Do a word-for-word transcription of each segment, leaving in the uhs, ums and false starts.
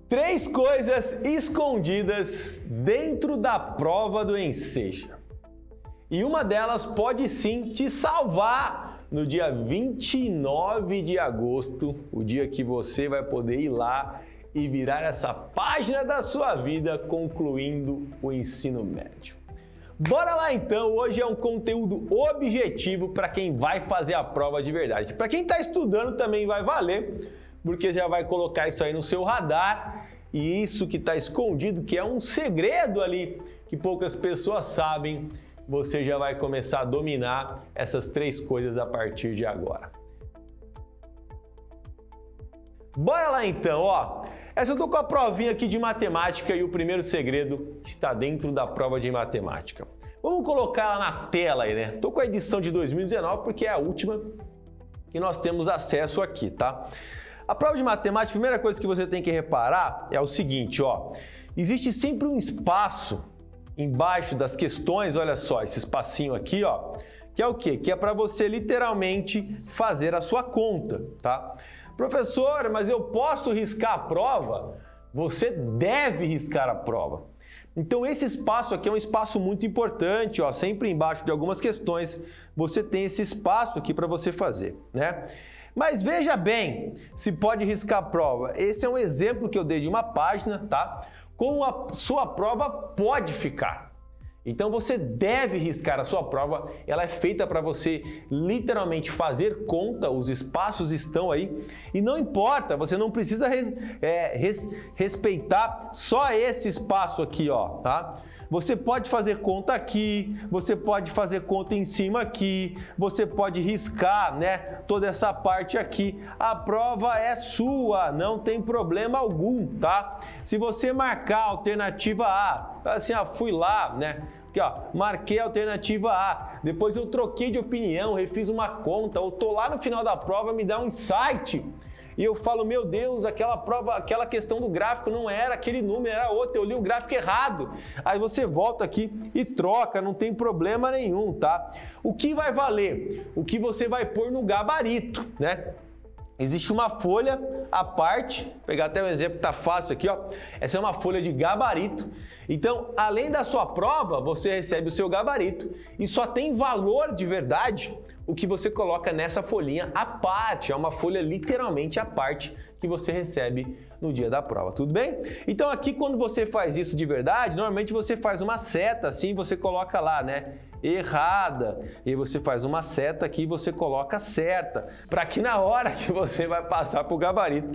Três coisas escondidas dentro da prova do Enseja. E uma delas pode sim te salvar no dia vinte e nove de agosto, o dia que você vai poder ir lá e virar essa página da sua vida concluindo o ensino médio. Bora lá então, hoje é um conteúdo objetivo para quem vai fazer a prova de verdade. Para quem está estudando também vai valer, porque já vai colocar isso aí no seu radar e isso que está escondido, que é um segredo ali que poucas pessoas sabem, você já vai começar a dominar essas três coisas a partir de agora. Bora lá então, ó. Essa eu tô com a provinha aqui de matemática e o primeiro segredo está dentro da prova de matemática. Vamos colocar ela na tela aí, né? Tô com a edição de dois mil e dezenove porque é a última que nós temos acesso aqui, tá? A prova de matemática, a primeira coisa que você tem que reparar é o seguinte, ó. Existe sempre um espaço embaixo das questões, olha só, esse espacinho aqui, ó, que é o quê? Que é para você literalmente fazer a sua conta, tá? Professor, mas eu posso riscar a prova? Você deve riscar a prova. Então esse espaço aqui é um espaço muito importante, ó, sempre embaixo de algumas questões você tem esse espaço aqui para você fazer, né? Mas veja bem, se pode riscar a prova. Esse é um exemplo que eu dei de uma página, tá? Como a sua prova pode ficar. Então você deve riscar a sua prova, ela é feita para você literalmente fazer conta, os espaços estão aí e não importa, você não precisa res, é, res, respeitar só esse espaço aqui, ó, tá? Você pode fazer conta aqui, você pode fazer conta em cima aqui, você pode riscar, né, toda essa parte aqui. A prova é sua, não tem problema algum, tá? Se você marcar a alternativa A, assim, ah, fui lá, né? Aqui, ó, marquei a alternativa A, depois eu troquei de opinião, refiz uma conta, ou tô lá no final da prova, me dá um insight e eu falo, meu Deus, aquela prova, aquela questão do gráfico não era aquele número, era outro, eu li o gráfico errado. Aí você volta aqui e troca, não tem problema nenhum, tá? O que vai valer? O que você vai pôr no gabarito, né? Existe uma folha à parte, vou pegar até um exemplo que tá fácil aqui, ó. Essa é uma folha de gabarito. Então, além da sua prova, você recebe o seu gabarito e só tem valor de verdade o que você coloca nessa folhinha à parte. É uma folha literalmente à parte que você recebe no dia da prova, tudo bem? Então aqui quando você faz isso de verdade, normalmente você faz uma seta assim, você coloca lá, né? Errada, e você faz uma seta aqui e você coloca certa, para que na hora que você vai passar para o gabarito,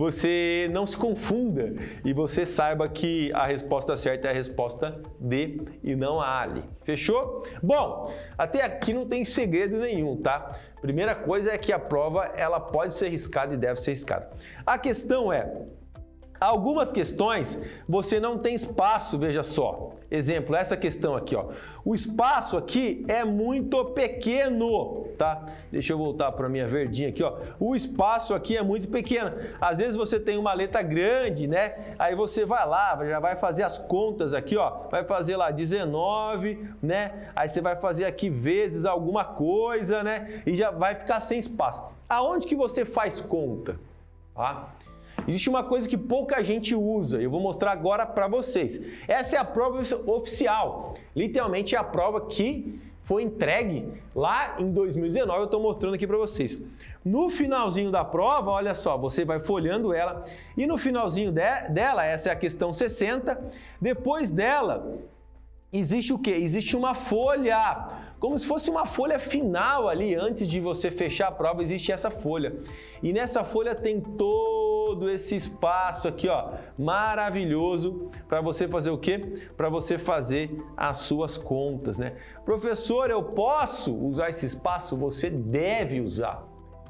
você não se confunda e você saiba que a resposta certa é a resposta D e não a ali. Fechou? Bom, até aqui não tem segredo nenhum, tá? Primeira coisa é que a prova ela pode ser riscada e deve ser riscada. A questão é, algumas questões você não tem espaço, veja só. Exemplo, essa questão aqui, ó. O espaço aqui é muito pequeno, tá? Deixa eu voltar para a minha verdinha aqui, ó. O espaço aqui é muito pequeno. Às vezes você tem uma letra grande, né? Aí você vai lá, já vai fazer as contas aqui, ó. Vai fazer lá dezenove, né? Aí você vai fazer aqui vezes alguma coisa, né? E já vai ficar sem espaço. Aonde que você faz conta? Tá? Existe uma coisa que pouca gente usa, eu vou mostrar agora para vocês. Essa é a prova oficial, literalmente é a prova que foi entregue lá em dois mil e dezenove, eu estou mostrando aqui para vocês. No finalzinho da prova, olha só, você vai folhando ela e no finalzinho de, dela, essa é a questão sessenta, depois dela existe o quê? Existe uma folha, como se fosse uma folha final ali, antes de você fechar a prova, existe essa folha. E nessa folha tem todo esse espaço aqui, ó, maravilhoso, para você fazer o quê? Para você fazer as suas contas, né? Professor, eu posso usar esse espaço? Você deve usar.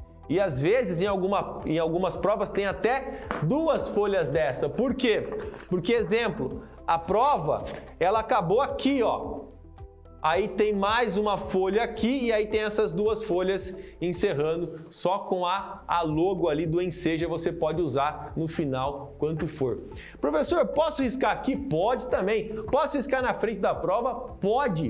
E às vezes, em, alguma, em algumas provas, tem até duas folhas dessa. Por quê? Porque, exemplo, a prova, ela acabou aqui, ó. Aí tem mais uma folha aqui e aí tem essas duas folhas encerrando. Só com a, a logo ali do Enseja você pode usar no final quanto for. Professor, posso riscar aqui? Pode também. Posso riscar na frente da prova? Pode.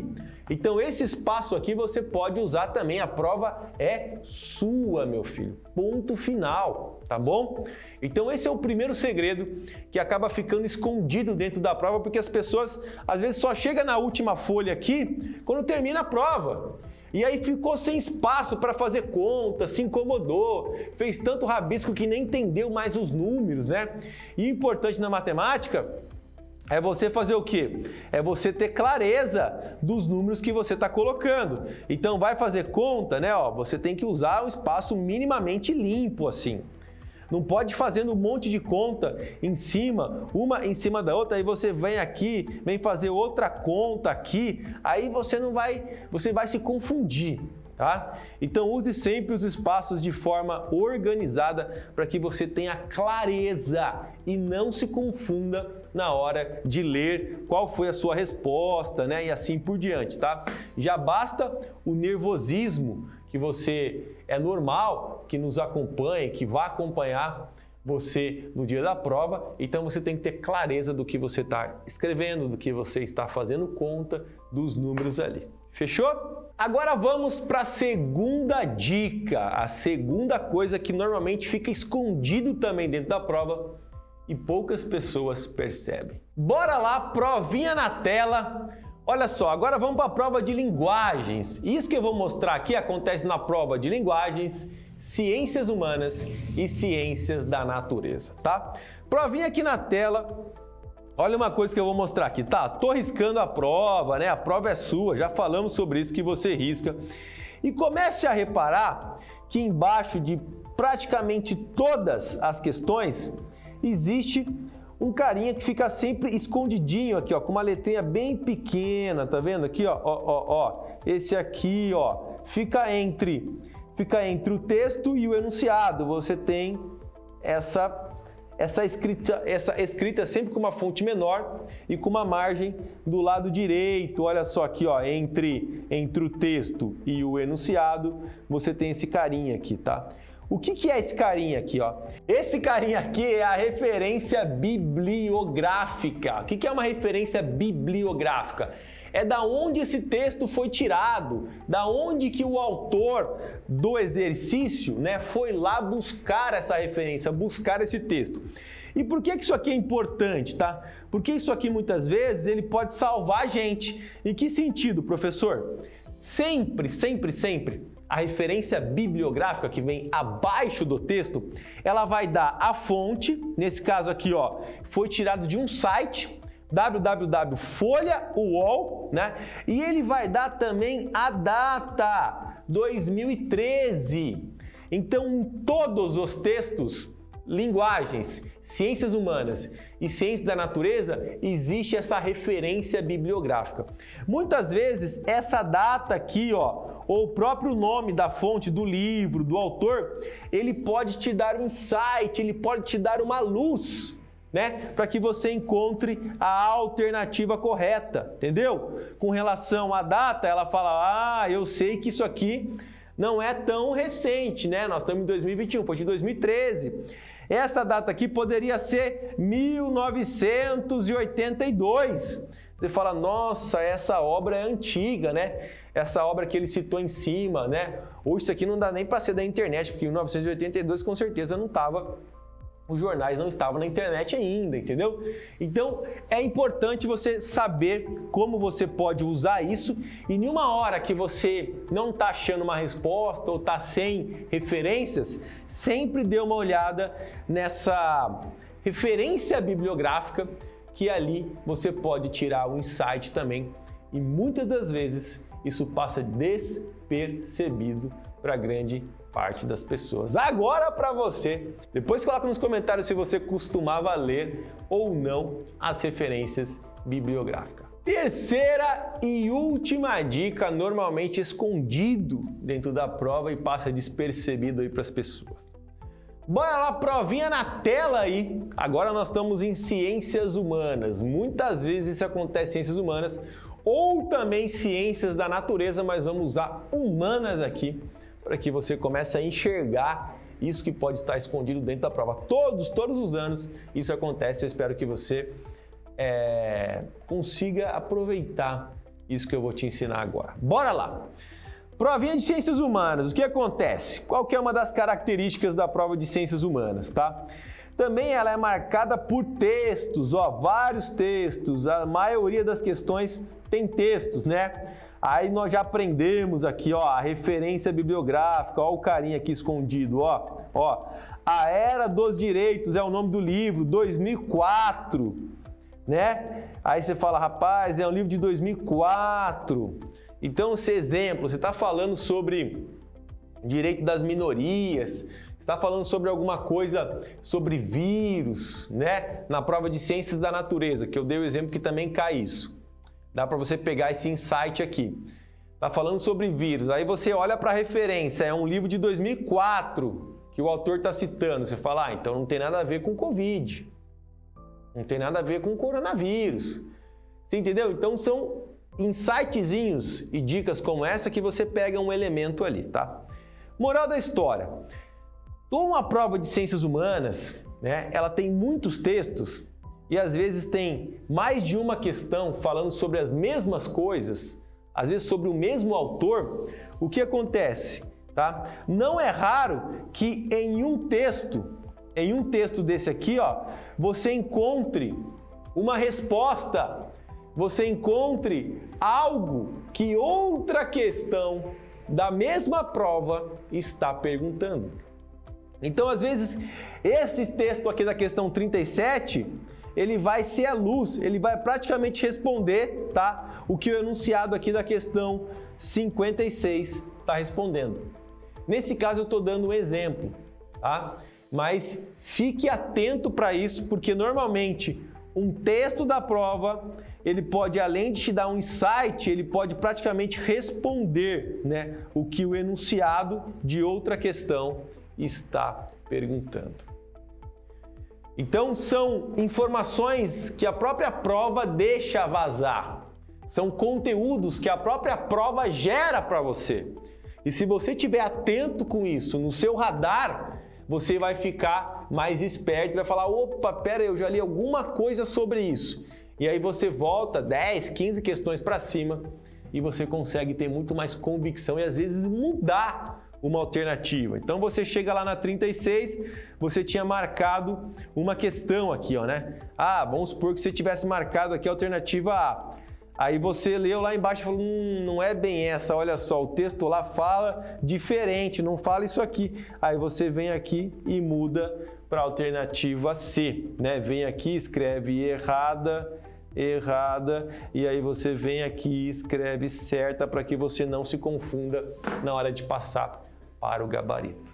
Então esse espaço aqui você pode usar também, a prova é sua, meu filho. Ponto final, tá bom? Então esse é o primeiro segredo que acaba ficando escondido dentro da prova, porque as pessoas às vezes só chegam na última folha aqui quando termina a prova. E aí ficou sem espaço para fazer conta, se incomodou, fez tanto rabisco que nem entendeu mais os números, né? E o importante na matemática é você fazer o quê? É você ter clareza dos números que você está colocando. Então vai fazer conta, né? Ó, você tem que usar um espaço minimamente limpo assim. Não pode fazendo um monte de conta em cima, uma em cima da outra, aí você vem aqui, vem fazer outra conta aqui, aí você não vai, você vai se confundir, tá? Então use sempre os espaços de forma organizada para que você tenha clareza e não se confunda na hora de ler qual foi a sua resposta, né? E assim por diante, tá? Já basta o nervosismo que você é normal, que nos acompanhe, que vai acompanhar você no dia da prova, então você tem que ter clareza do que você está escrevendo, do que você está fazendo conta, dos números ali. Fechou? Agora vamos para a segunda dica, a segunda coisa que normalmente fica escondido também dentro da prova e poucas pessoas percebem. Bora lá, provinha na tela. Olha só, agora vamos para a prova de linguagens. Isso que eu vou mostrar aqui acontece na prova de linguagens, ciências humanas e ciências da natureza, tá? Provinha aqui na tela. Olha uma coisa que eu vou mostrar aqui, tá? Tô riscando a prova, né? A prova é sua, já falamos sobre isso que você risca. E comece a reparar que embaixo de praticamente todas as questões existe um carinha que fica sempre escondidinho aqui, ó, com uma letrinha bem pequena, tá vendo aqui, ó, ó, ó, ó, esse aqui, ó, fica entre, fica entre o texto e o enunciado. Você tem essa essa escrita, essa escrita sempre com uma fonte menor e com uma margem do lado direito. Olha só aqui, ó, entre entre o texto e o enunciado, você tem esse carinha aqui, tá? O que, que é esse carinha aqui, ó? Esse carinha aqui é a referência bibliográfica. O que, que é uma referência bibliográfica? É da onde esse texto foi tirado, da onde que o autor do exercício, né, foi lá buscar essa referência, buscar esse texto. E por que que isso aqui é importante, tá? Porque isso aqui muitas vezes ele pode salvar a gente. Em que sentido, professor? Sempre, sempre, sempre a referência bibliográfica que vem abaixo do texto, ela vai dar a fonte, nesse caso aqui, ó, foi tirado de um site, w w w ponto folha u o l, né? E ele vai dar também a data, dois mil e treze. Então, em todos os textos, linguagens, ciências humanas e ciências da natureza, existe essa referência bibliográfica. Muitas vezes, essa data aqui, ó, ou o próprio nome da fonte, do livro, do autor, ele pode te dar um insight, ele pode te dar uma luz, né, para que você encontre a alternativa correta, entendeu? Com relação à data, ela fala, ah, eu sei que isso aqui não é tão recente, né? Nós estamos em dois mil e vinte e um, foi de dois mil e treze. Essa data aqui poderia ser mil novecentos e oitenta e dois. Você fala, nossa, essa obra é antiga, né? Essa obra que ele citou em cima, né? Hoje isso aqui não dá nem para ser da internet, porque em mil novecentos e oitenta e dois com certeza não estava, os jornais não estavam na internet ainda, entendeu? Então é importante você saber como você pode usar isso e em uma hora que você não está achando uma resposta ou está sem referências, sempre dê uma olhada nessa referência bibliográfica que ali você pode tirar um insight também e muitas das vezes isso passa despercebido para grande parte das pessoas. Agora para você, depois coloca nos comentários se você costumava ler ou não as referências bibliográficas. Terceira e última dica, normalmente escondido dentro da prova e passa despercebido aí para as pessoas. Bora lá, provinha na tela aí. Agora nós estamos em ciências humanas. Muitas vezes isso acontece em ciências humanas ou também ciências da natureza, mas vamos usar humanas aqui para que você comece a enxergar isso que pode estar escondido dentro da prova. Todos, todos os anos isso acontece. Eu espero que você é, consiga aproveitar isso que eu vou te ensinar agora. Bora lá! Provinha de Ciências Humanas, o que acontece? Qual que é uma das características da prova de Ciências Humanas, tá? Também ela é marcada por textos, ó, vários textos, a maioria das questões tem textos, né? Aí nós já aprendemos aqui, ó, a referência bibliográfica, ó o carinha aqui escondido, ó, ó. A Era dos Direitos é o nome do livro, dois mil e quatro, né? Aí você fala, rapaz, é um livro de dois mil e quatro. Então, esse exemplo, você está falando sobre direito das minorias, está falando sobre alguma coisa sobre vírus, né? Na prova de Ciências da Natureza, que eu dei o exemplo que também cai isso. Dá para você pegar esse insight aqui. Está falando sobre vírus, aí você olha para a referência, é um livro de dois mil e quatro que o autor está citando. Você fala, ah, então não tem nada a ver com Covid, não tem nada a ver com coronavírus. Você entendeu? Então são insightzinhos e dicas como essa que você pega um elemento ali, tá? Moral da história. Uma prova de Ciências Humanas, né, ela tem muitos textos e às vezes tem mais de uma questão falando sobre as mesmas coisas, às vezes sobre o mesmo autor. O que acontece, tá? Não é raro que em um texto, em um texto desse aqui, ó, você encontre uma resposta, você encontre algo que outra questão da mesma prova está perguntando. Então, às vezes, esse texto aqui da questão trinta e sete, ele vai ser a luz, ele vai praticamente responder, tá, o que o enunciado aqui da questão cinquenta e seis está respondendo. Nesse caso, eu estou dando um exemplo, tá? Mas fique atento para isso, porque normalmente um texto da prova, ele pode, além de te dar um insight, ele pode praticamente responder, né, o que o enunciado de outra questão está perguntando. Então, são informações que a própria prova deixa vazar. São conteúdos que a própria prova gera para você. E se você estiver atento com isso no seu radar, você vai ficar mais esperto e vai falar, opa, pera, eu já li alguma coisa sobre isso. E aí você volta dez, quinze questões para cima e você consegue ter muito mais convicção e às vezes mudar uma alternativa. Então você chega lá na trinta e seis, você tinha marcado uma questão aqui, ó, né? Ah, vamos supor que você tivesse marcado aqui a alternativa A. Aí você leu lá embaixo e falou, hum, não é bem essa, olha só, o texto lá fala diferente, não fala isso aqui. Aí você vem aqui e muda para a alternativa C, né? Vem aqui, escreve errada, errada, e aí você vem aqui e escreve certa para que você não se confunda na hora de passar para o gabarito.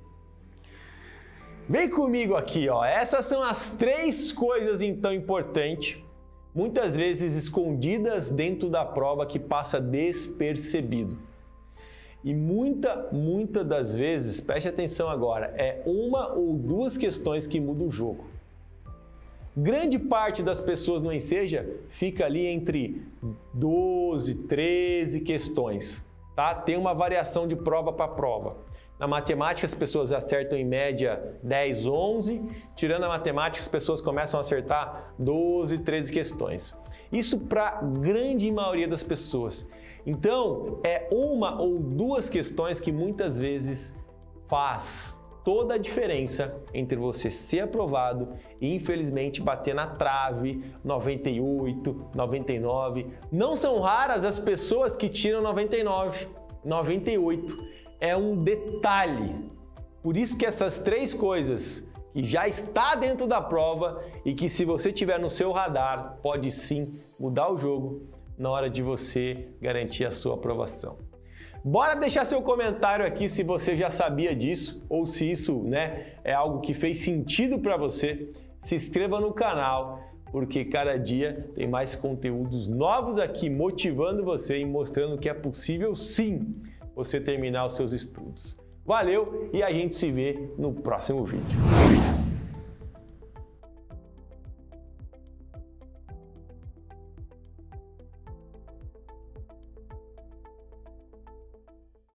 Vem comigo aqui, ó. Essas são as três coisas então importantes, muitas vezes escondidas dentro da prova, que passa despercebido. E muita, muita das vezes, preste atenção agora, é uma ou duas questões que mudam o jogo. Grande parte das pessoas no Enseja fica ali entre doze, treze questões, tá? Tem uma variação de prova para prova. Na matemática as pessoas acertam em média dez, onze, tirando a matemática as pessoas começam a acertar doze, treze questões. Isso para a grande maioria das pessoas. Então, é uma ou duas questões que muitas vezes faz toda a diferença entre você ser aprovado e, infelizmente, bater na trave, noventa e oito, noventa e nove. Não são raras as pessoas que tiram noventa e nove, noventa e oito. É um detalhe. Por isso que essas três coisas que já está dentro da prova e que, se você tiver no seu radar, pode sim mudar o jogo na hora de você garantir a sua aprovação. Bora deixar seu comentário aqui se você já sabia disso ou se isso, né, é algo que fez sentido para você. Se inscreva no canal, porque cada dia tem mais conteúdos novos aqui motivando você e mostrando que é possível sim você terminar os seus estudos. Valeu e a gente se vê no próximo vídeo.